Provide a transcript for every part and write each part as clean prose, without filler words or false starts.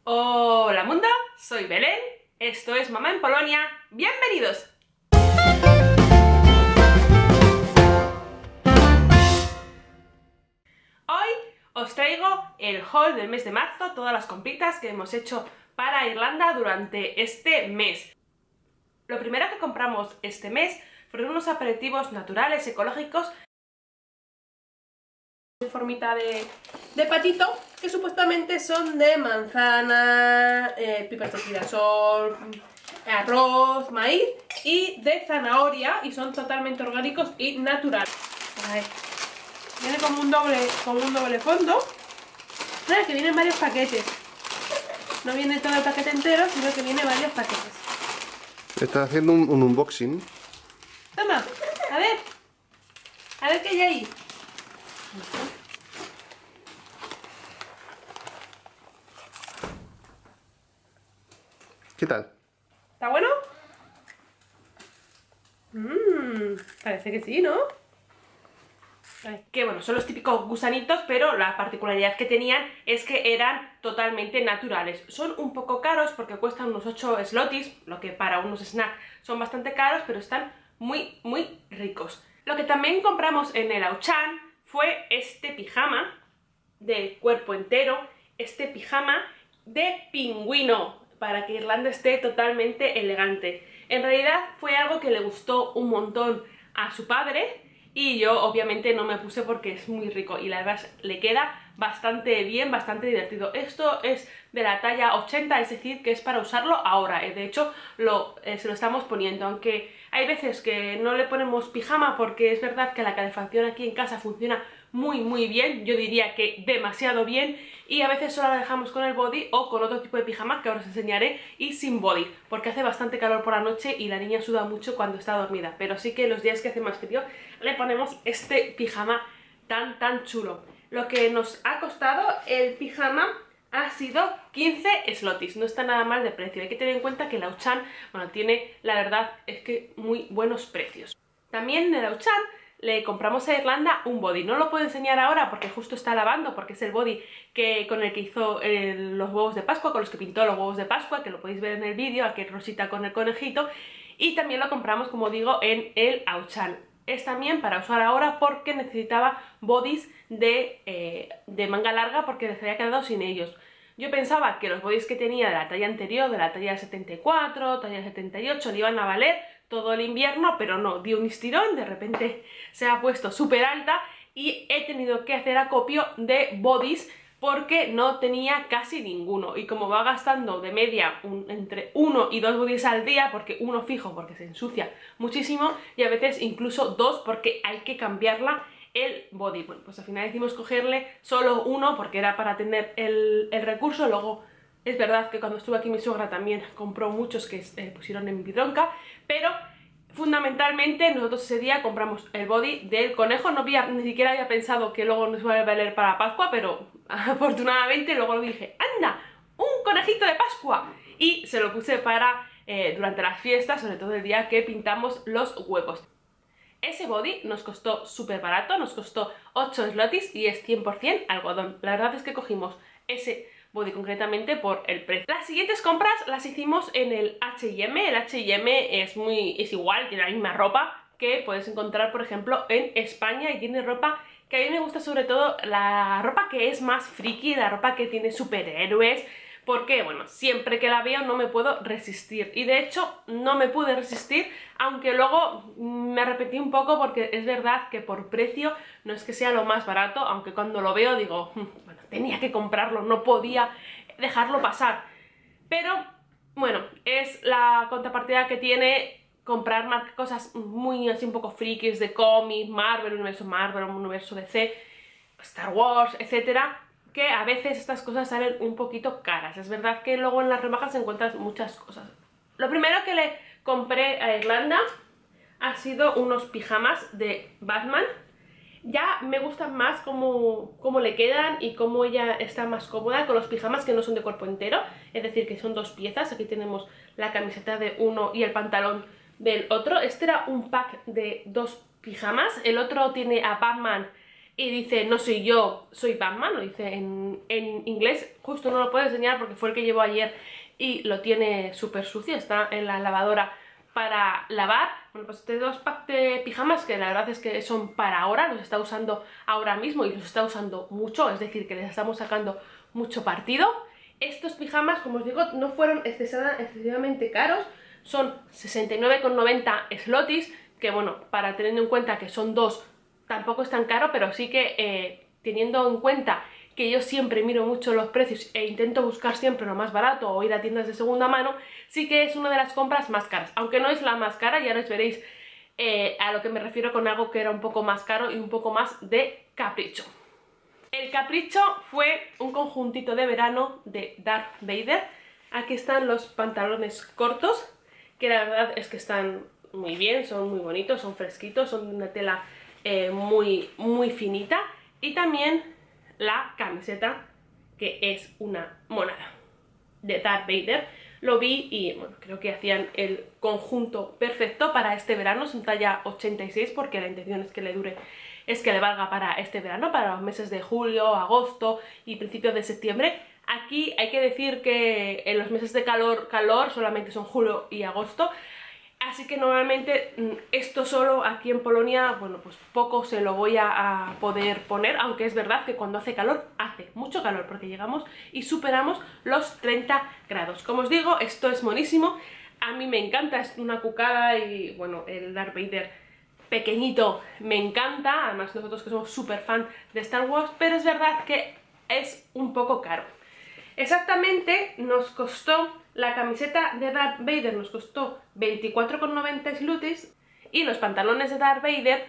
Hola mundo, soy Belén, esto es Mamá en Polonia, ¡bienvenidos! Hoy os traigo el haul del mes de marzo, todas las compritas que hemos hecho para Irlanda durante este mes. Lo primero que compramos este mes fueron unos aperitivos naturales, ecológicos, en formita de patito, que supuestamente son de manzana, pipas de girasol, arroz, maíz y de zanahoria, y son totalmente orgánicos y naturales. A ver, viene como un doble fondo. Mira que vienen varios paquetes. No viene todo el paquete entero, sino que viene varios paquetes. Estás haciendo un unboxing. Toma, a ver qué hay ahí. ¿Qué tal? ¿Está bueno? Parece que sí, ¿no? Que bueno, son los típicos gusanitos, pero la particularidad que tenían es que eran totalmente naturales. Son un poco caros porque cuestan unos 8 zlotys, lo que para unos snacks son bastante caros, pero están muy ricos. Lo que también compramos en el Auchan fue este pijama de cuerpo entero, este pijama de pingüino, para que Irlanda esté totalmente elegante. En realidad fue algo que le gustó un montón a su padre y yo obviamente no me puse porque es muy rico y la verdad le queda bastante bien, bastante divertido. Esto es de la talla 80, es decir, que es para usarlo ahora. De hecho, se lo estamos poniendo, aunque hay veces que no le ponemos pijama porque es verdad que la calefacción aquí en casa funciona muy bien, yo diría que demasiado bien, y a veces solo la dejamos con el body o con otro tipo de pijama que ahora os enseñaré, y sin body, porque hace bastante calor por la noche y la niña suda mucho cuando está dormida, pero sí que los días que hace más frío le ponemos este pijama tan chulo. Lo que nos ha costado el pijama ha sido 15 zlotys, no está nada mal de precio. Hay que tener en cuenta que el Auchan, bueno, tiene, la verdad, es que muy buenos precios. También en el Auchan le compramos a Irlanda un body. No lo puedo enseñar ahora porque justo está lavando, porque es el body con el que hizo los huevos de Pascua, con los que pintó los huevos de Pascua, que lo podéis ver en el vídeo, aquí Rosita con el conejito. Y también lo compramos, como digo, en el Auchan. Es también para usar ahora porque necesitaba bodies de manga larga porque les había quedado sin ellos. Yo pensaba que los bodies que tenía de la talla anterior, de la talla 74, talla 78, le iban a valer todo el invierno, pero no, dio un estirón, de repente se ha puesto súper alta y he tenido que hacer acopio de bodies porque no tenía casi ninguno, y como va gastando de media entre 1 y 2 bodies al día, porque uno fijo porque se ensucia muchísimo y a veces incluso 2 porque hay que cambiarla el body. Bueno, pues al final decidimos cogerle solo uno porque era para tener el recurso. Luego es verdad que cuando estuve aquí mi suegra también compró muchos que pusieron en bidronca, pero fundamentalmente nosotros ese día compramos el body del conejo. Ni siquiera había pensado que luego nos iba a valer para Pascua, pero afortunadamente luego lo dije, ¡anda! ¡Un conejito de Pascua! Y se lo puse para durante las fiestas, sobre todo el día que pintamos los huevos. Ese body nos costó súper barato, nos costó 8 zlotys y es 100% algodón. La verdad es que cogimos ese body concretamente por el precio. Las siguientes compras las hicimos en el H&M. El H&M es igual, tiene la misma ropa que puedes encontrar, por ejemplo, en España, y tiene ropa que a mí me gusta, sobre todo la ropa que es más friki, la ropa que tiene superhéroes, porque, bueno, siempre que la veo no me puedo resistir. Y de hecho no me pude resistir, aunque luego me arrepentí un poco porque es verdad que por precio no es que sea lo más barato, aunque cuando lo veo digo, bueno, tenía que comprarlo, no podía dejarlo pasar. Pero, bueno, es la contrapartida que tiene comprar cosas muy así un poco frikis de cómics, Marvel, universo DC, Star Wars, etcétera, que a veces estas cosas salen un poquito caras. Es verdad que luego en las rebajas encuentras muchas cosas. Lo primero que le compré a Irlanda ha sido unos pijamas de Batman. Ya me gustan más cómo le quedan y cómo ella está más cómoda con los pijamas que no son de cuerpo entero, es decir, que son dos piezas. Aquí tenemos la camiseta de uno y el pantalón del otro. Este era un pack de 2 pijamas, el otro tiene a Batman y dice no soy yo, soy Batman, lo dice en inglés. Justo no lo puedo enseñar porque fue el que llevó ayer y lo tiene súper sucio, está en la lavadora para lavar. Bueno, pues estos dos packs de pijamas que la verdad es que son para ahora, los está usando ahora mismo y los está usando mucho, es decir, que les estamos sacando mucho partido. Estos pijamas, como os digo, no fueron excesivamente caros, son 69,90 slotis, que bueno, para teniendo en cuenta que son dos, tampoco es tan caro, pero sí que teniendo en cuenta que yo siempre miro mucho los precios e intento buscar siempre lo más barato o ir a tiendas de segunda mano, sí que es una de las compras más caras, aunque no es la más cara, ya os veréis a lo que me refiero con algo que era un poco más caro y un poco más de capricho. El capricho fue un conjuntito de verano de Darth Vader. Aquí están los pantalones cortos, que la verdad es que están muy bien, son muy bonitos, son fresquitos, son de una tela muy finita, y también la camiseta, que es una monada de Darth Vader. Lo vi y bueno, creo que hacían el conjunto perfecto para este verano. Es un talla 86 porque la intención es que le dure, es que le valga para este verano, para los meses de julio, agosto y principios de septiembre. Aquí hay que decir que en los meses de calor solamente son julio y agosto, así que normalmente esto solo aquí en Polonia, bueno, pues poco se lo voy a poder poner, aunque es verdad que cuando hace calor, hace mucho calor, porque llegamos y superamos los 30 grados. Como os digo, esto es monísimo, a mí me encanta, es una cucada y bueno, el Darth Vader pequeñito me encanta, además nosotros que somos súper fan de Star Wars, pero es verdad que es un poco caro. Exactamente nos costó, la camiseta de Darth Vader nos costó 24,90 slotis y los pantalones de Darth Vader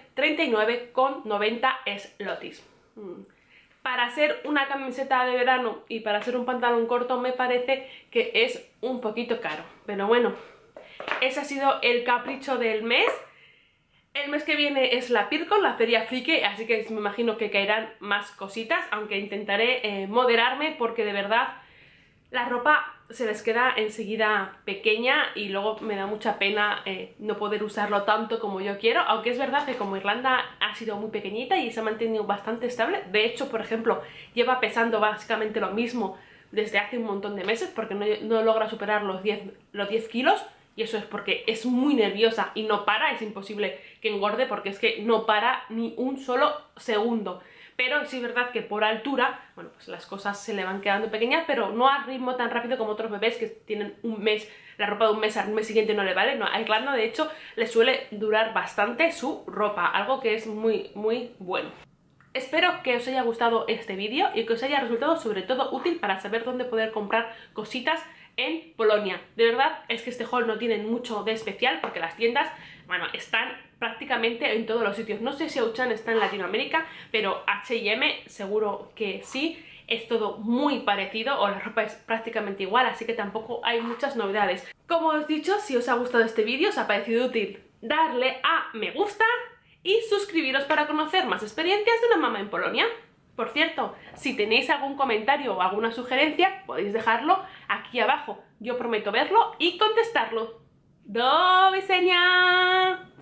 39,90 slotis. Para hacer una camiseta de verano y para hacer un pantalón corto me parece que es un poquito caro, pero bueno, ese ha sido el capricho del mes. El mes que viene es la Pircon, la feria friki, así que me imagino que caerán más cositas, aunque intentaré moderarme porque de verdad la ropa se les queda enseguida pequeña y luego me da mucha pena no poder usarlo tanto como yo quiero, aunque es verdad que como Irlanda ha sido muy pequeñita y se ha mantenido bastante estable. De hecho, por ejemplo, lleva pesando básicamente lo mismo desde hace un montón de meses porque no logra superar los 10 kilos. Y eso es porque es muy nerviosa y no para, es imposible que engorde porque es que no para ni un solo segundo. Pero sí es verdad que por altura, bueno, pues las cosas se le van quedando pequeñas, pero no a ritmo tan rápido como otros bebés que tienen un mes, la ropa de un mes al mes siguiente no le vale. No, a Irlanda de hecho le suele durar bastante su ropa, algo que es muy bueno. Espero que os haya gustado este vídeo y que os haya resultado sobre todo útil para saber dónde poder comprar cositas en Polonia. De verdad es que este haul no tiene mucho de especial porque las tiendas, bueno, están prácticamente en todos los sitios. No sé si Auchan está en Latinoamérica, pero H&M seguro que sí. Es todo muy parecido o la ropa es prácticamente igual, así que tampoco hay muchas novedades. Como os he dicho, si os ha gustado este vídeo, os ha parecido útil, darle a me gusta y suscribiros para conocer más experiencias de una mamá en Polonia. Por cierto, si tenéis algún comentario o alguna sugerencia, podéis dejarlo aquí abajo. Yo prometo verlo y contestarlo. ¡Do widzenia!